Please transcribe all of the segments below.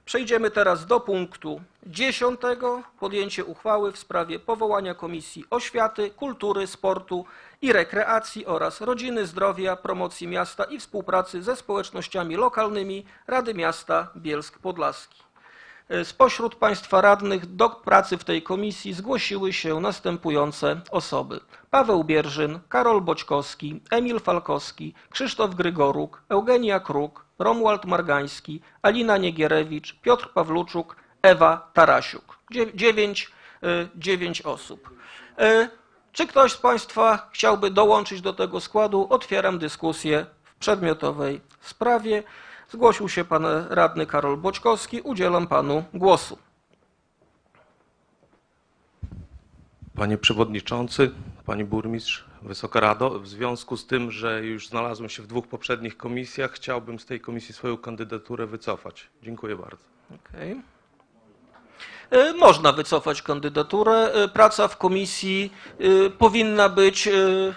Przejdziemy teraz do punktu 10. Podjęcie uchwały w sprawie powołania Komisji Oświaty, Kultury, Sportu i Rekreacji oraz Rodziny, Zdrowia, Promocji Miasta i Współpracy ze społecznościami lokalnymi Rady Miasta Bielsk Podlaski. Spośród Państwa radnych do pracy w tej komisji zgłosiły się następujące osoby: Paweł Bierzyn, Karol Boćkowski, Emil Falkowski, Krzysztof Grygoruk, Eugenia Kruk, Romuald Margański, Alina Niegierewicz, Piotr Pawluczuk, Ewa Tarasiuk. 9 osób. Czy ktoś z Państwa chciałby dołączyć do tego składu? Otwieram dyskusję w przedmiotowej sprawie. Zgłosił się pan radny Karol Boćkowski. Udzielam panu głosu. Panie Przewodniczący, Pani Burmistrz, Wysoka Rado, w związku z tym, że już znalazłem się w 2 poprzednich komisjach, chciałbym z tej komisji swoją kandydaturę wycofać. Dziękuję bardzo. Okay. Można wycofać kandydaturę. Praca w komisji powinna być,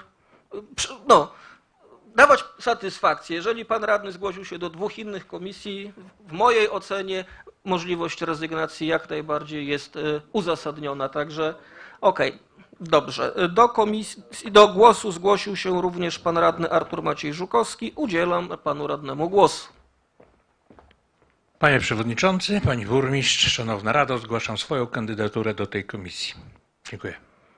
dawać satysfakcję. Jeżeli pan radny zgłosił się do 2 innych komisji, w mojej ocenie możliwość rezygnacji jak najbardziej jest uzasadniona. Także okej, dobrze. Do głosu zgłosił się również pan radny Artur Maciej Żukowski. Udzielam panu radnemu głosu. Panie Przewodniczący, Pani Burmistrz, Szanowna Rado, zgłaszam swoją kandydaturę do tej komisji. Dziękuję.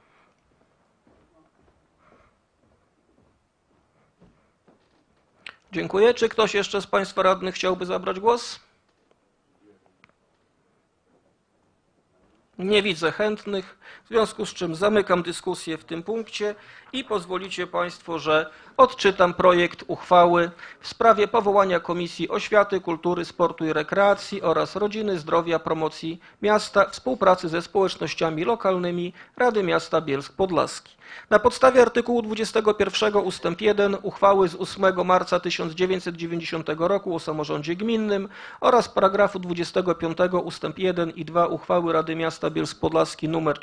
Dziękuję. Czy ktoś jeszcze z Państwa radnych chciałby zabrać głos? Nie widzę chętnych, w związku z czym zamykam dyskusję w tym punkcie i pozwolicie Państwo, że odczytam projekt uchwały w sprawie powołania Komisji Oświaty, Kultury, Sportu i Rekreacji oraz Rodziny, Zdrowia, Promocji Miasta, Współpracy ze społecznościami lokalnymi Rady Miasta Bielsk Podlaski. Na podstawie artykułu 21 ust. 1 uchwały z 8 marca 1990 roku o samorządzie gminnym oraz paragrafu 25 ust. 1 i 2 uchwały Rady Miasta Bielsk Podlaski nr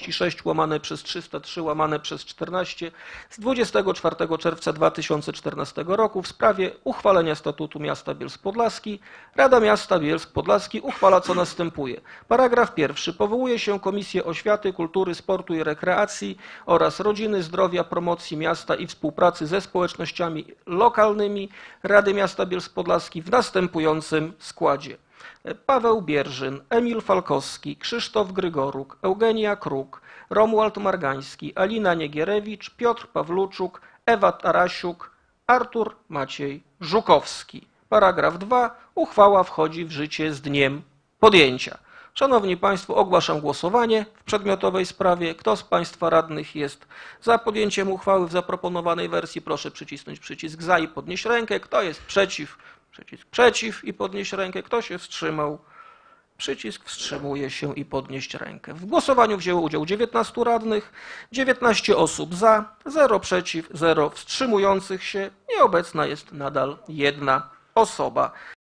46/3/14 z 24 czerwca 2014 roku w sprawie uchwalenia statutu miasta Bielsk Podlaski, Rada Miasta Bielsk Podlaski uchwala, co następuje. Paragraf 1. Powołuje się Komisję Oświaty, Kultury, Sportu i Rekreacji oraz Rodziny, Zdrowia, Promocji Miasta i Współpracy ze społecznościami lokalnymi Rady Miasta Bielsk Podlaski w następującym składzie: Paweł Bierzyn, Emil Falkowski, Krzysztof Grygoruk, Eugenia Kruk, Romuald Margański, Alina Niegierewicz, Piotr Pawluczuk, Ewa Tarasiuk, Artur Maciej Żukowski. Paragraf 2. Uchwała wchodzi w życie z dniem podjęcia. Szanowni Państwo, ogłaszam głosowanie w przedmiotowej sprawie. Kto z Państwa radnych jest za podjęciem uchwały w zaproponowanej wersji? Proszę przycisnąć przycisk za i podnieść rękę. Kto jest przeciw? Przycisk przeciw i podnieść rękę. Kto się wstrzymał? Przycisk wstrzymuje się i podnieść rękę. W głosowaniu wzięło udział 19 radnych, 19 osób za, 0 przeciw, 0 wstrzymujących się. Nieobecna jest nadal 1 osoba.